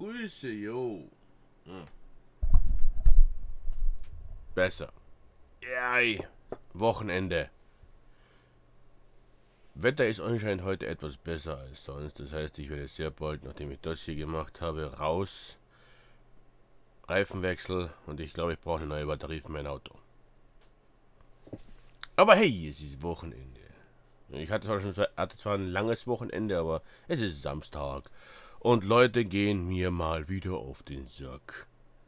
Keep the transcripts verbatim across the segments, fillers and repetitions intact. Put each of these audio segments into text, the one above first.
Grüße, jo. Hm. Besser. Ja, Wochenende. Wetter ist anscheinend heute etwas besser als sonst. Das heißt, ich werde sehr bald, nachdem ich das hier gemacht habe, raus. Reifenwechsel. Und ich glaube, ich brauche eine neue Batterie für mein Auto. Aber hey, es ist Wochenende. Ich hatte zwar, schon, hatte zwar ein langes Wochenende, aber es ist Samstag. Und Leute gehen mir mal wieder auf den Sack.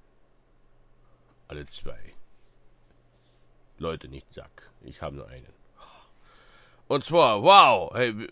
Alle zwei. Leute, nicht Sack. Ich habe nur einen. Und zwar, wow. Hey,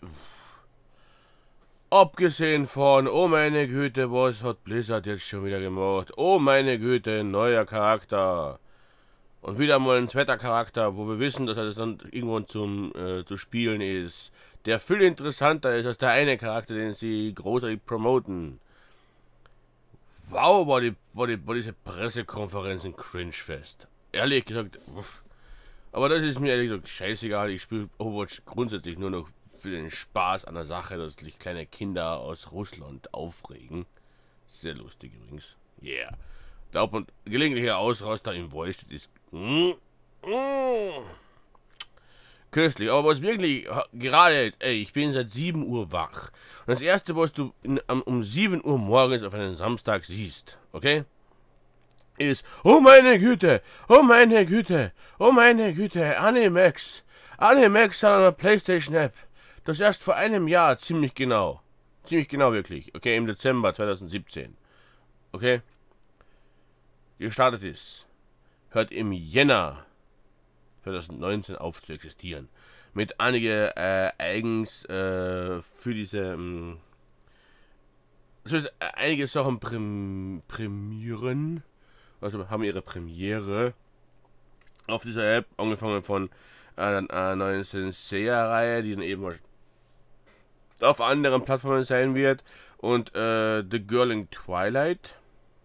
abgesehen von, oh meine Güte, was hat Blizzard jetzt schon wieder gemacht? Oh meine Güte, neuer Charakter. Und wieder mal ein zweiter Charakter, wo wir wissen, dass er das dann irgendwann zum äh, zu spielen ist. Der viel interessanter ist als der eine Charakter, den sie großartig promoten. Wow, war, die, war, die, war diese Pressekonferenz ein Cringe-Fest. Ehrlich gesagt, aber das ist mir ehrlich gesagt scheißegal. Ich spiele Overwatch grundsätzlich nur noch für den Spaß an der Sache, dass sich kleine Kinder aus Russland aufregen. Sehr lustig übrigens. Yeah. Der Ab- und gelegentliche Ausraster im Voice ist mm, mm, köstlich. Aber was wirklich gerade, ey, ich bin seit sieben Uhr wach. Und das erste, was du in, um, um sieben Uhr morgens auf einen Samstag siehst, okay, ist, oh meine Güte, oh meine Güte, oh meine Güte, Animax. Animax hat eine PlayStation App. Das erst vor einem Jahr, ziemlich genau. Ziemlich genau wirklich. Okay, im Dezember zweitausendsiebzehn. Okay. Gestartet ist, hört im Jänner zweitausendneunzehn auf zu existieren. Mit einige äh, eigens äh, für diese ähm, also einige Sachen präm prämieren, also haben ihre Premiere auf dieser App, angefangen von einer äh, neuen Senseiya-Reihe, die dann eben auf anderen Plattformen sein wird, und äh, The Girl in Twilight.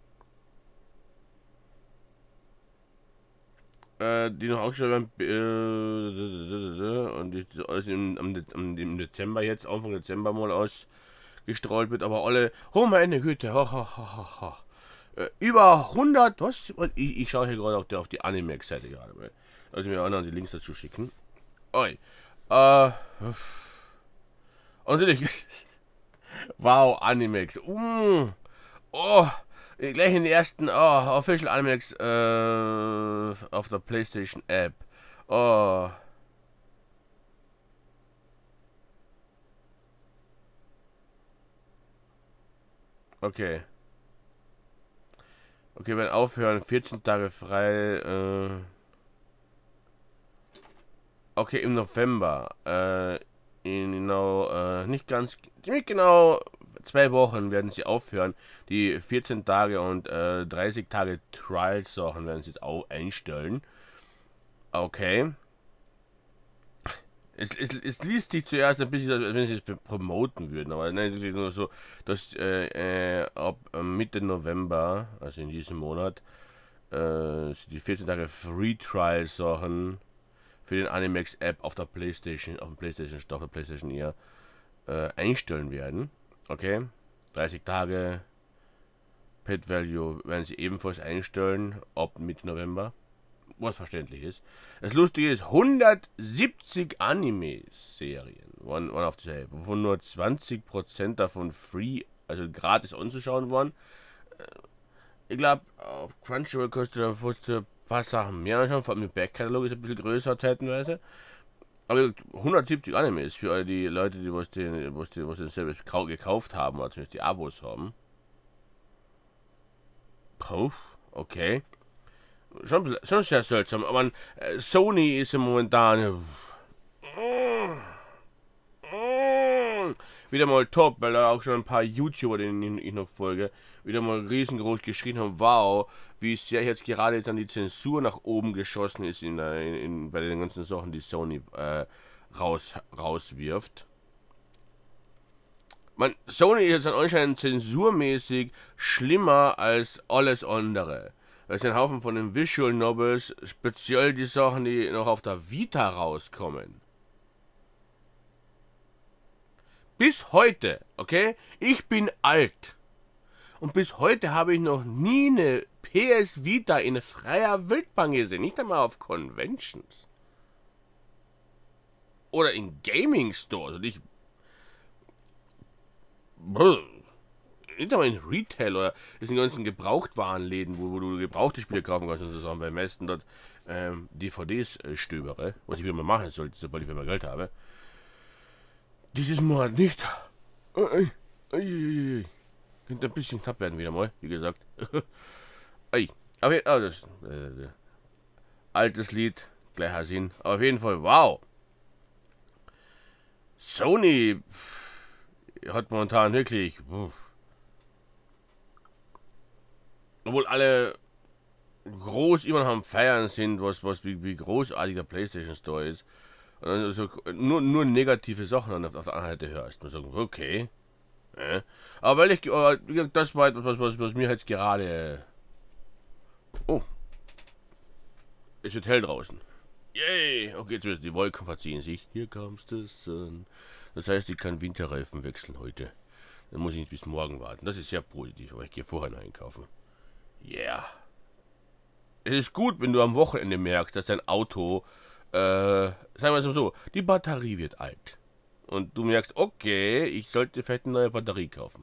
Die noch ausgestellt werden, äh, und die alles im, im, im Dezember jetzt, Anfang Dezember mal ausgestrahlt wird, aber alle, oh meine Güte, ha, ha, ha, ha, ha. Äh, über hundert, was? Ich, ich schaue hier gerade auf, auf die Animax-Seite gerade, weil, also mir anderen die Links dazu schicken. Oi. Äh, und natürlich, wow, Animax, mm, oh, gleich in den ersten, oh, Official Animax äh, auf der PlayStation App. Oh. Okay. Okay, wenn aufhören, vierzehn Tage frei. Äh. Okay, im November. Äh, in genau, äh, nicht ganz, ziemlich genau. Zwei Wochen werden sie aufhören. Die vierzehn Tage und äh, dreißig Tage Trial-Sachen werden sie jetzt auch einstellen. Okay. Es, es, es liest sich zuerst ein bisschen, als wenn sie es promoten würden, aber nein, nur so, dass äh, äh, ab Mitte November, also in diesem Monat, äh, die vierzehn Tage Free-Trial-Sachen für den Animax-App auf der PlayStation, auf dem PlayStation Store, auf der PlayStation eher, äh, einstellen werden. Okay, dreißig Tage Pet Value werden sie ebenfalls einstellen ab Mitte November, was verständlich ist. Das Lustige ist, hundertsiebzig Anime-Serien waren, waren auf dieser App, wovon nur zwanzig Prozent davon free, also gratis anzuschauen waren. Ich glaube, auf Crunchyroll kostet ein paar Sachen mehr anschauen, vor allem der Backkatalog ist ein bisschen größer zeitenweise. Aber hundertsiebzig Animes für alle die Leute, die was den, was den, was den Service gekauft haben, oder zumindest die Abos haben. Puh, okay. Schon, schon sehr seltsam, aber äh, Sony ist im momentan äh, äh, wieder mal top, weil da auch schon ein paar YouTuber, denen ich noch folge, wieder mal riesengroß geschrien haben, wow, wie sehr jetzt gerade dann die Zensur nach oben geschossen ist in, in, in, bei den ganzen Sachen, die Sony äh, raus, rauswirft. Man, Sony ist jetzt anscheinend zensurmäßig schlimmer als alles andere. Das sind ein Haufen von den Visual Novels, speziell die Sachen, die noch auf der Vita rauskommen. Bis heute, okay? Ich bin alt. Und bis heute habe ich noch nie eine P S Vita in freier Wildbahn gesehen. Nicht einmal auf Conventions. Oder in Gaming Stores. Und ich. Brr, nicht einmal in Retail oder in ganzen Gebrauchtwarenläden, wo, wo du gebrauchte Spiele kaufen kannst und so Sachen. Beim meisten dort ähm, D V Ds äh, stöbere. Was ich wieder mal machen sollte, sobald ich wieder mal Geld habe. Dieses Mal halt nicht. Ei, ei, ei, ei. Könnte ein bisschen knapp werden wieder mal, wie gesagt. Ei. Aber oh, das äh, altes Lied, gleicher Sinn. Aber auf jeden Fall, wow. Sony hat momentan wirklich. Pff. Obwohl alle groß immer noch am Feiern sind, was, was wie, wie großartig der PlayStation Store ist. Also nur, nur negative Sachen auf, auf der anderen Seite hörst. Man sagt, okay. Ja. Aber weil ich, aber das war etwas, was, was, was mir jetzt gerade. Oh. Es wird hell draußen. Yay! Okay, jetzt müssen die Wolken verziehen sich. Hier comes the sun. Das heißt, ich kann Winterreifen wechseln heute. Dann muss ich nicht bis morgen warten. Das ist sehr positiv, aber ich gehe vorher noch einkaufen. Yeah. Es ist gut, wenn du am Wochenende merkst, dass dein Auto, äh, sagen wir es mal so, die Batterie wird alt. Und du merkst, okay, ich sollte vielleicht eine neue Batterie kaufen.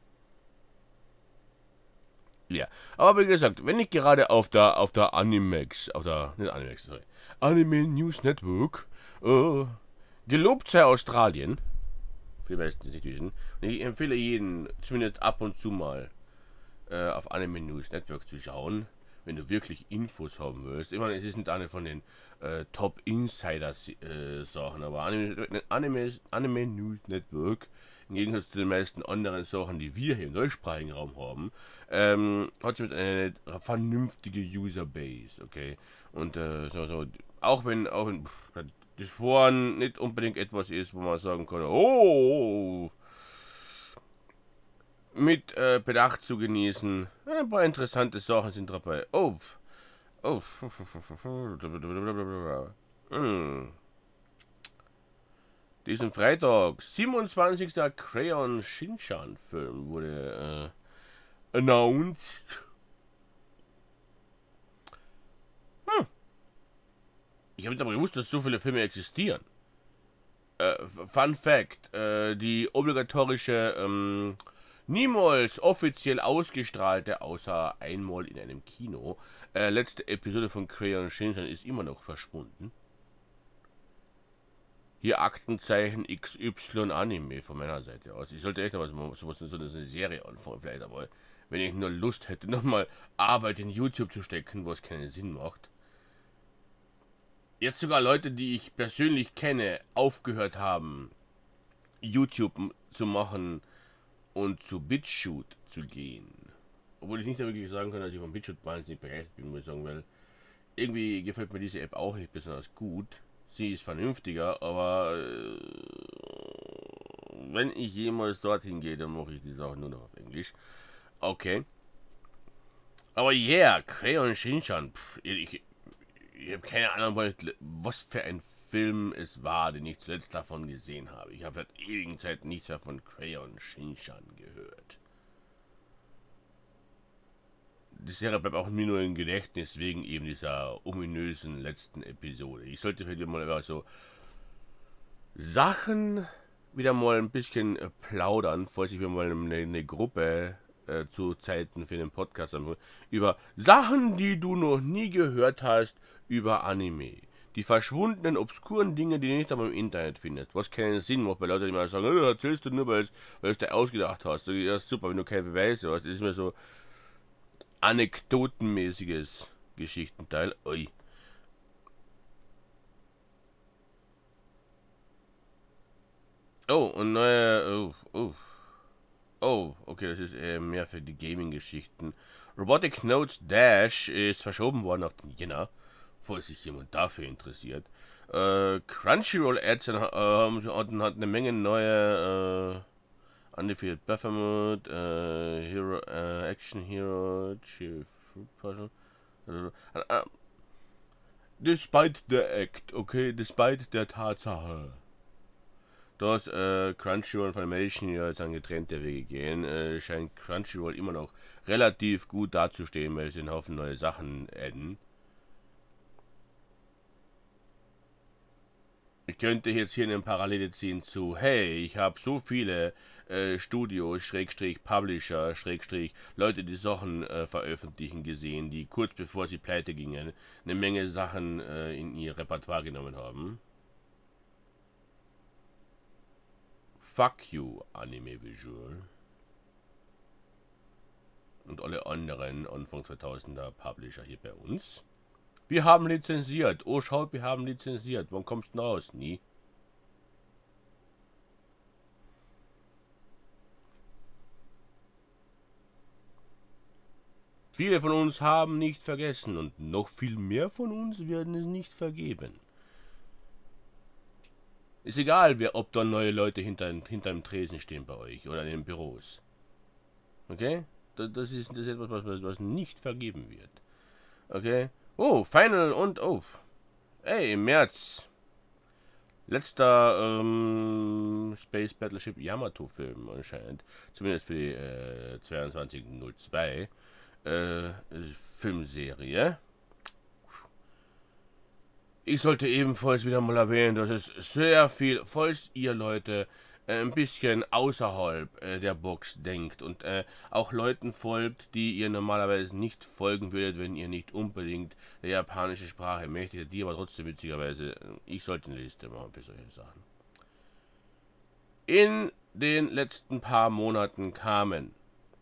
Ja, aber wie gesagt, wenn ich gerade auf der, auf der Animax, auf der, nicht Animax, sorry, Anime News Network, äh, gelobt sei Australien, für die meisten, die es nicht wissen, und ich empfehle jeden, zumindest ab und zu mal, äh, auf Anime News Network zu schauen, wenn du wirklich Infos haben willst. Ich meine, es ist nicht eine von den äh, Top Insider äh, Sachen, aber Anime, Anime, Anime News Network, im Gegensatz zu den meisten anderen Sachen, die wir hier im deutschsprachigen Raum haben, ähm, hat sie mit einer vernünftige Userbase, okay? Und äh, so, so, auch wenn, auch wenn pff, das Foren nicht unbedingt etwas ist, wo man sagen kann, oh, mit äh, Bedacht zu genießen. Ein paar interessante Sachen sind dabei. Oh, oh, hm. Diesen Freitag, siebenundzwanzigster Crayon Shinchan Film wurde äh, announced. Hm. Ich habe nicht aber gewusst, dass so viele Filme existieren. Äh, Fun Fact, äh, die obligatorische, ähm, niemals offiziell ausgestrahlte, außer einmal in einem Kino, äh, letzte Episode von Crayon Shinchan ist immer noch verschwunden. Hier Aktenzeichen X Y Anime von meiner Seite aus. Ich sollte echt mal sowas, so eine Serie anfangen, vielleicht aber, wenn ich nur Lust hätte, nochmal Arbeit in YouTube zu stecken, was keinen Sinn macht. Jetzt sogar Leute, die ich persönlich kenne, aufgehört haben, YouTube zu machen und zu BitChute zu gehen. Obwohl ich nicht wirklich sagen kann, dass ich von BitChute wahnsinnig begeistert bin, muss ich sagen, weil irgendwie gefällt mir diese App auch nicht besonders gut. Sie ist vernünftiger, aber äh, wenn ich jemals dorthin gehe, dann mache ich die Sache nur noch auf Englisch. Okay. Aber yeah, Crayon Shinchan, pff, ich, ich habe keine Ahnung, was für ein Film es war, den ich zuletzt davon gesehen habe. Ich habe seit ewigen Zeit nichts mehr von Crayon Shinchan gehört. Die Serie bleibt auch mir nur im Gedächtnis wegen eben dieser ominösen letzten Episode. Ich sollte vielleicht mal so Sachen wieder mal ein bisschen äh, plaudern, falls ich mir mal eine, eine Gruppe äh, zu Zeiten für den Podcast habe, über Sachen, die du noch nie gehört hast über Anime. Die verschwundenen, obskuren Dinge, die du nicht einmal im Internet findest. Was keinen Sinn macht, weil Leute immer sagen, oh, erzählst du nur, weil du es dir ausgedacht hast. Ja, super, wenn du keine Beweise hast. Das ist mir so anekdotenmäßiges Geschichtenteil. Ui. Oh, und neue. Oh, oh. Oh, okay, das ist eher mehr für die Gaming-Geschichten. Robotic Notes Dash ist verschoben worden auf den Jänner, falls sich jemand dafür interessiert. Äh, Crunchyroll Ads äh, hatten hat eine Menge neue äh, Undefeated Baphomet, äh, Hero, äh, Action Hero, Chief Puzzle. Äh, äh, despite the act, okay, despite der Tatsache, dass äh, Crunchyroll und Funimation ja jetzt an getrennte Wege gehen, äh, scheint Crunchyroll immer noch relativ gut dazustehen, weil sie einen Haufen neue Sachen adden. Ich könnte jetzt hier eine Parallele ziehen zu, hey, ich habe so viele äh, Studios, Schrägstrich, Publisher, Schrägstrich, Leute, die Sachen äh, veröffentlichen gesehen, die kurz bevor sie pleite gingen, eine Menge Sachen äh, in ihr Repertoire genommen haben. Fuck you, Anime Visual. Und alle anderen Anfang zweitausender Publisher hier bei uns. Wir haben lizenziert. Oh, schaut, wir haben lizenziert. Wann kommst du raus? Nie. Viele von uns haben nicht vergessen und noch viel mehr von uns werden es nicht vergeben. Ist egal, wer, ob da neue Leute hinter, hinter dem Tresen stehen bei euch oder in den Büros. Okay? Das ist, das ist etwas, was, was nicht vergeben wird. Okay? Oh, Final und oh. Ey, im März. Letzter ähm, Space Battleship Yamato Film anscheinend. Zumindest für die äh, zweiundzwanzig null zwei äh, Filmserie. Ich sollte ebenfalls wieder mal erwähnen, dass es sehr viel, falls ihr Leute äh, ein bisschen außerhalb äh, der Box denkt und äh, auch Leuten folgt, die ihr normalerweise nicht folgen würdet, wenn ihr nicht unbedingt der japanischen Sprache mächtig, die aber trotzdem witzigerweise, ich sollte eine Liste machen für solche Sachen. In den letzten paar Monaten kamen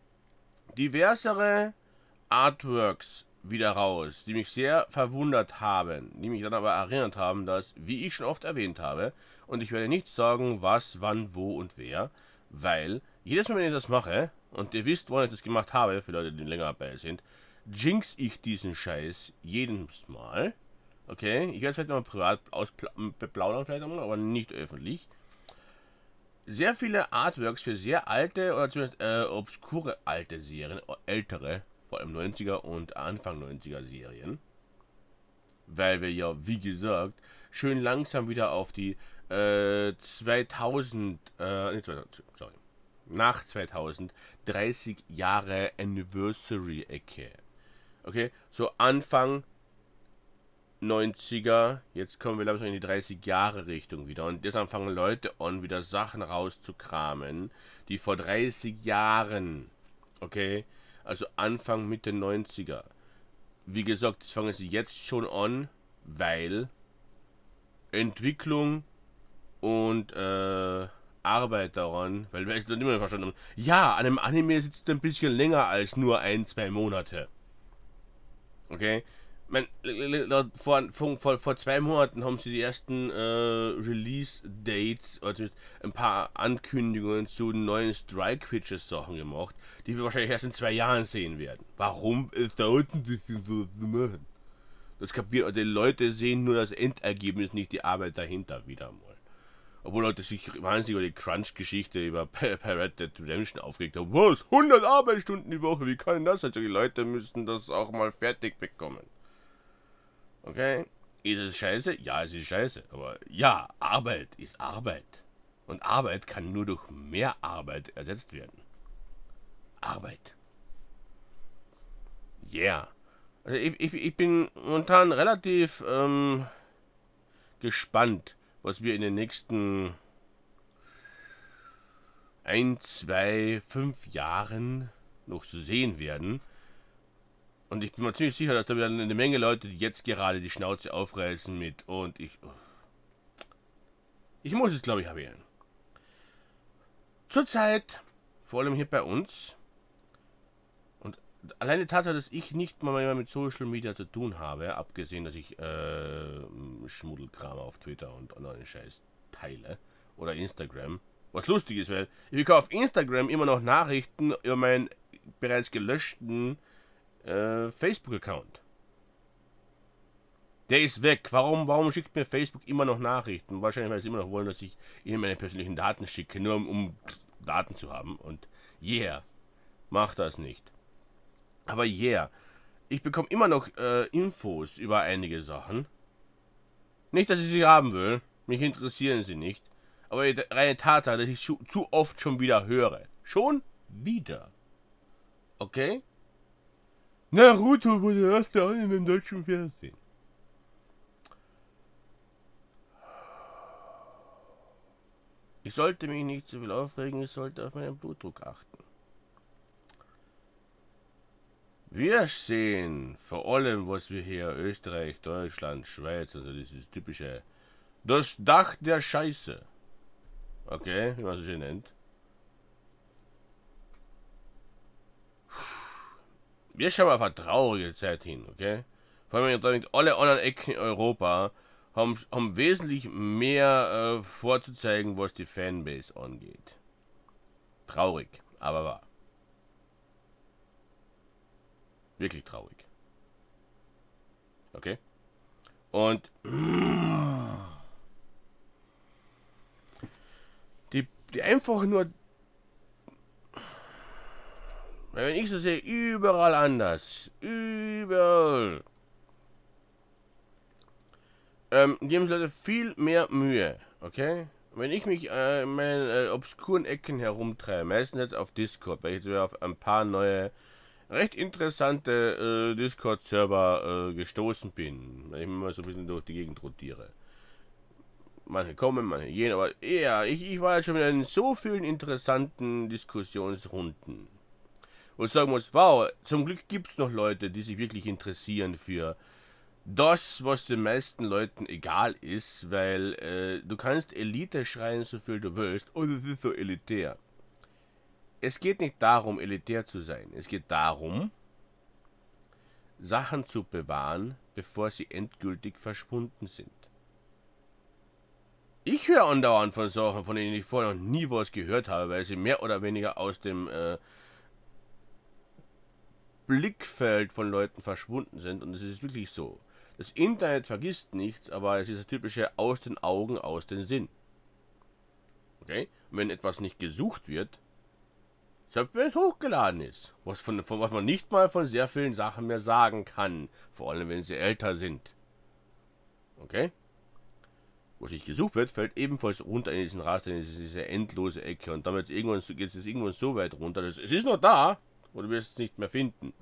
diversere Artworks wieder raus, die mich sehr verwundert haben, die mich dann aber erinnert haben, dass, wie ich schon oft erwähnt habe, und ich werde nicht sagen, was, wann, wo und wer, weil jedes Mal, wenn ich das mache, und ihr wisst, wann ich das gemacht habe, für Leute, die länger dabei sind, jinx ich diesen Scheiß jedes Mal. Okay, ich werde es vielleicht mal privat beplaudern, vielleicht einmal, aber nicht öffentlich. Sehr viele Artworks für sehr alte, oder zumindest äh, obskure alte Serien, ältere, vor allem neunziger und Anfang neunziger Serien, weil wir ja, wie gesagt, schön langsam wieder auf die äh, zweitausend, äh, nicht zweitausend, sorry, nach zweitausend, dreißig Jahre Anniversary-Ecke. Okay, so Anfang neunziger, jetzt kommen wir langsam in die dreißig Jahre Richtung wieder und deshalb fangen Leute an, wieder Sachen rauszukramen, die vor dreißig Jahren, okay, also Anfang, Mitte neunziger. Wie gesagt, das fangen sie jetzt schon an, weil Entwicklung und äh, Arbeit daran, weil wir es noch nicht mehr verstanden haben. Ja, an einem Anime sitzt ein bisschen länger als nur ein, zwei Monate. Okay? Man, vor, vor, vor zwei Monaten haben sie die ersten äh, Release-Dates, also ein paar Ankündigungen zu neuen Strike-Witches-Sachen gemacht, die wir wahrscheinlich erst in zwei Jahren sehen werden. Warum? Es dauert ein bisschen so zu machen. Das kapiert, die Leute sehen nur das Endergebnis, nicht die Arbeit dahinter wieder mal. Obwohl Leute sich wahnsinnig über die Crunch-Geschichte über Red Dead Redemption aufgeregt haben. Was? hundert Arbeitsstunden die Woche? Wie kann das? Also die Leute müssen das auch mal fertig bekommen. Okay? Ist es scheiße? Ja, es ist scheiße. Aber ja, Arbeit ist Arbeit. Und Arbeit kann nur durch mehr Arbeit ersetzt werden. Arbeit. Yeah. Also ich, ich, ich bin momentan relativ ähm, gespannt, was wir in den nächsten ein, zwei, fünf Jahren noch zu sehen werden. Und ich bin mir ziemlich sicher, dass da wieder eine Menge Leute, die jetzt gerade die Schnauze aufreißen mit und ich... Ich muss es, glaube ich, erwähnen. Zurzeit, vor allem hier bei uns, und allein die Tatsache, dass ich nicht mal mit Social Media zu tun habe, abgesehen, dass ich äh, Schmuddelkram auf Twitter und anderen Scheiß teile, oder Instagram, was lustig ist, weil ich bekomme auf Instagram immer noch Nachrichten über meinen bereits gelöschten Äh, Facebook-Account. Der ist weg. Warum, warum schickt mir Facebook immer noch Nachrichten? Wahrscheinlich, weil sie immer noch wollen, dass ich ihnen meine persönlichen Daten schicke, nur um, um Daten zu haben. Und yeah, mach das nicht. Aber yeah, ich bekomme immer noch äh, Infos über einige Sachen. Nicht, dass ich sie haben will. Mich interessieren sie nicht. Aber die reine Tatsache, dass ich zu, zu oft schon wieder höre. Schon wieder. Okay? Naruto wurde der erste Anime im deutschen Fernsehen. Ich sollte mich nicht zu viel aufregen, ich sollte auf meinen Blutdruck achten. Wir sehen vor allem, was wir hier Österreich, Deutschland, Schweiz, also dieses typische, das Dach der Scheiße. Okay, wie man es so schön nennt. Wir schauen auf eine traurige Zeit hin, okay? Vor allem, wenn alle anderen Ecken in Europa haben, haben wesentlich mehr äh, vorzuzeigen, was die Fanbase angeht. Traurig, aber wahr. Wirklich traurig. Okay? Und die, die einfach nur, wenn ich so sehe, überall anders. Überall. Ähm, geben Leute viel mehr Mühe, okay? Wenn ich mich äh, in meinen äh, obskuren Ecken herumtreibe, meistens jetzt auf Discord, weil ich jetzt auf ein paar neue, recht interessante äh, Discord-Server äh, gestoßen bin, weil ich immer so ein bisschen durch die Gegend rotiere. Manche kommen, manche gehen, aber eher, ich, ich war jetzt schon wieder in so vielen interessanten Diskussionsrunden. Wo ich sagen muss, wow, zum Glück gibt es noch Leute, die sich wirklich interessieren für das, was den meisten Leuten egal ist, weil äh, du kannst Elite schreien, so viel du willst, oh, das ist so elitär. Es geht nicht darum, elitär zu sein. Es geht darum, Sachen zu bewahren, bevor sie endgültig verschwunden sind. Ich höre andauernd von Sachen, von denen ich vorher noch nie was gehört habe, weil sie mehr oder weniger aus dem äh, Blickfeld von Leuten verschwunden sind. Und es ist wirklich so. Das Internet vergisst nichts, aber es ist das typische aus den Augen, aus den Sinn. Okay? Und wenn etwas nicht gesucht wird, selbst wenn es hochgeladen ist, was, von, von, was man nicht mal von sehr vielen Sachen mehr sagen kann, vor allem wenn sie älter sind. Okay? Was nicht gesucht wird, fällt ebenfalls runter in diesen Raster, in diese endlose Ecke und damit irgendwann geht es irgendwann so weit runter, dass es ist noch da, oder du wirst es nicht mehr finden.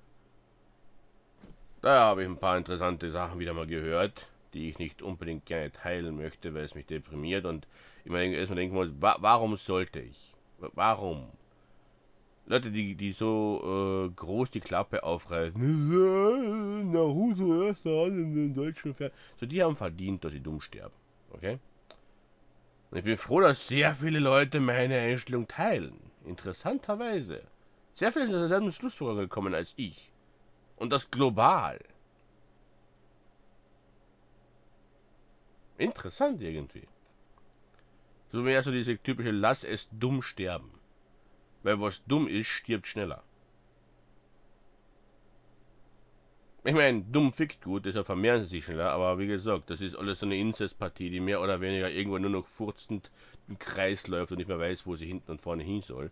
Da habe ich ein paar interessante Sachen wieder mal gehört, die ich nicht unbedingt gerne teilen möchte, weil es mich deprimiert und immer erstmal denken muss, wa warum sollte ich? Warum? Leute, die, die so äh, groß die Klappe aufreißen, Naruto erst an in den deutschen Fernsehen, so die haben verdient, dass sie dumm sterben. Okay? Und ich bin froh, dass sehr viele Leute meine Einstellung teilen. Interessanterweise. Sehr viele sind zu derselben Schlussfolgerung gekommen als ich. Und das global. Interessant irgendwie. So mehr so diese typische Lass es dumm sterben. Weil was dumm ist, stirbt schneller. Ich meine, dumm fickt gut, deshalb vermehren sie sich schneller, aber wie gesagt, das ist alles so eine Inzestpartie, die mehr oder weniger irgendwann nur noch furzend im Kreis läuft und nicht mehr weiß, wo sie hinten und vorne hin soll.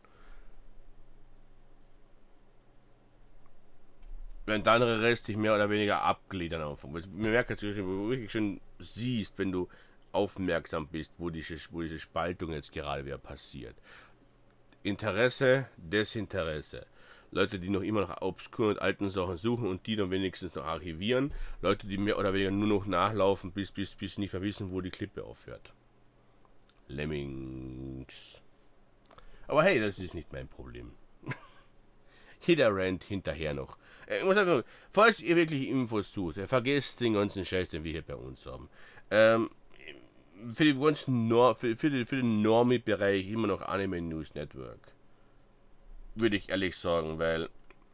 Während der andere Rest sich mehr oder weniger abgliedern auf. Man merkt, dass du wirklich schon siehst, wenn du aufmerksam bist, wo diese, wo diese Spaltung jetzt gerade wieder passiert. Interesse, Desinteresse. Leute, die noch immer nach obskuren und alten Sachen suchen und die dann wenigstens noch archivieren. Leute, die mehr oder weniger nur noch nachlaufen, bis, bis, bis nicht mehr wissen, wo die Klippe aufhört. Lemmings. Aber hey, das ist nicht mein Problem. Jeder rennt hinterher noch. Ich muss einfach, falls ihr wirklich Infos sucht, vergesst den ganzen Scheiß, den wir hier bei uns haben. Ähm, für, die ganzen Nor für, für, den, für den Normie-Bereich immer noch Anime News Network. Würde ich ehrlich sagen, weil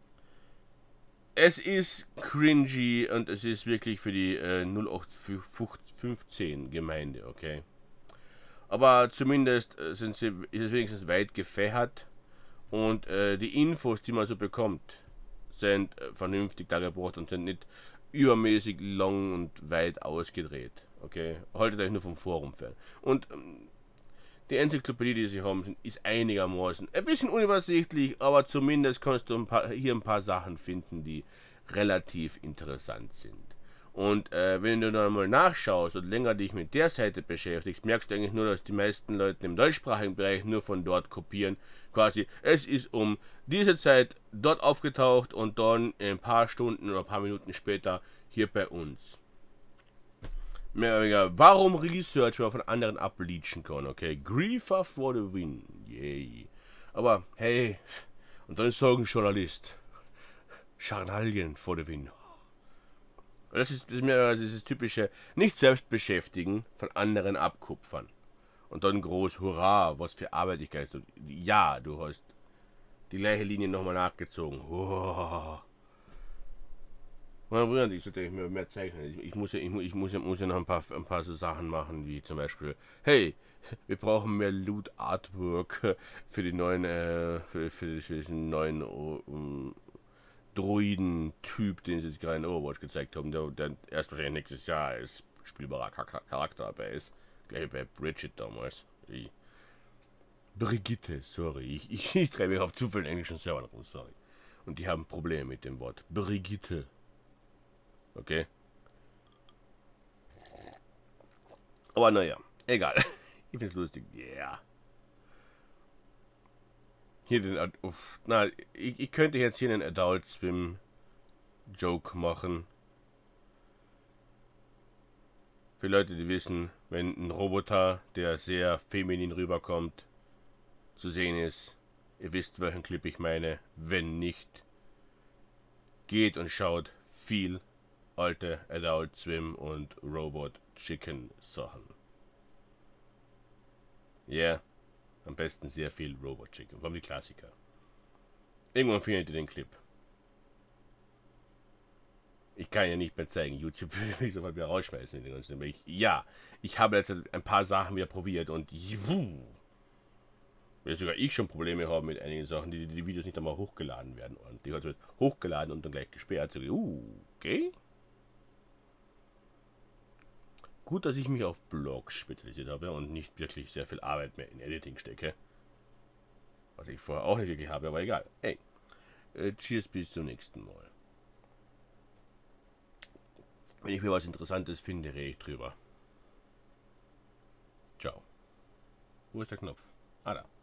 es ist cringy und es ist wirklich für die äh, null acht fünfzehn Gemeinde, okay? Aber zumindest äh, sind sie, ist es wenigstens weit gefächert und äh, die Infos, die man so bekommt, sind äh, vernünftig dargebracht und sind nicht übermäßig lang und weit ausgedreht, okay? Haltet euch nur vom Forum fern. Und ähm, die Enzyklopädie, die sie haben, ist einigermaßen ein bisschen unübersichtlich, aber zumindest kannst du ein paar, hier ein paar Sachen finden, die relativ interessant sind. Und äh, wenn du dann mal nachschaust und länger dich mit der Seite beschäftigst, merkst du eigentlich nur, dass die meisten Leute im deutschsprachigen Bereich nur von dort kopieren. Quasi, es ist um diese Zeit dort aufgetaucht und dann ein paar Stunden oder ein paar Minuten später hier bei uns. Mehr oder weniger, warum Research, wenn man von anderen ableachen kann, okay? Griefer for the win, yay. Aber, hey, und dann sagen Journalist, Scharnalien for the win. Das ist, das ist mir dieses typische, nicht selbst beschäftigen, von anderen abkupfern. Und dann groß, hurra, was für Arbeit ich geleistet habe. Ja, du hast die gleiche Linie nochmal nachgezogen. Oh. Man wundert sich, sollte ich mir mehr zeichnen. Ich, ich, muss ja, ich, ich muss ja, muss ja noch ein paar, ein paar so Sachen machen, wie zum Beispiel, hey, wir brauchen mehr Loot Artwork für die neuen, äh, für, für, für diesen neuen um, Droiden-Typ, den sie jetzt gerade in Overwatch gezeigt haben, der, der erst wahrscheinlich nächstes Jahr als spielbarer Charakter dabei ist. Gleich bei Bridget damals. Die Brigitte, sorry. Ich, ich, ich treibe mich auf zu vielen englischen Servern rum, sorry. Und die haben Probleme mit dem Wort Brigitte. Okay? Aber naja, egal. Ich find's lustig. Yeah. Hier den, uff, na, ich, ich könnte jetzt hier einen Adult Swim Joke machen. Für Leute, die wissen, wenn ein Roboter, der sehr feminin rüberkommt, zu sehen ist, ihr wisst, welchen Clip ich meine. Wenn nicht, geht und schaut viel alte Adult Swim und Robot Chicken Sachen. Ja. Yeah. Am besten sehr viel Robot Chicken. Warum die Klassiker? Irgendwann findet ihr den Clip. Ich kann ja nicht mehr zeigen. YouTube will ich sofort wieder rausschmeißen. Den ganzen. Ich, ja, ich habe jetzt ein paar Sachen wieder probiert und juhu, weil sogar ich schon Probleme habe mit einigen Sachen, die die Videos nicht einmal hochgeladen werden. Und die wird hochgeladen und dann gleich gesperrt. So, uh, okay. Gut, dass ich mich auf Blogs spezialisiert habe und nicht wirklich sehr viel Arbeit mehr in Editing stecke. Was ich vorher auch nicht wirklich habe, aber egal. Hey, äh, cheers, bis zum nächsten Mal. Wenn ich mir was Interessantes finde, rede ich drüber. Ciao. Wo ist der Knopf? Ah, da.